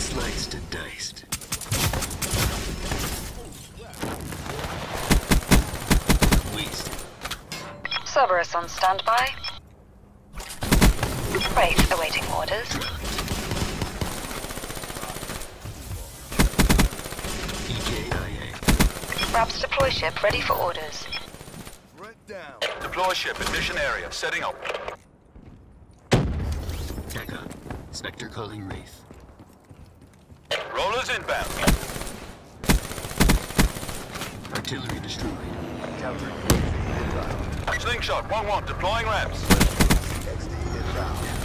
Sliced and diced. Wasted. Cerberus on standby. Wraith awaiting orders. EKIA. Raps deploy ship ready for orders. Deploy ship in mission area. Setting up. TACON. Spectre calling Wraith. Rollers inbound. Artillery destroyed. Slingshot 1-1 deploying ramps. XD inbound.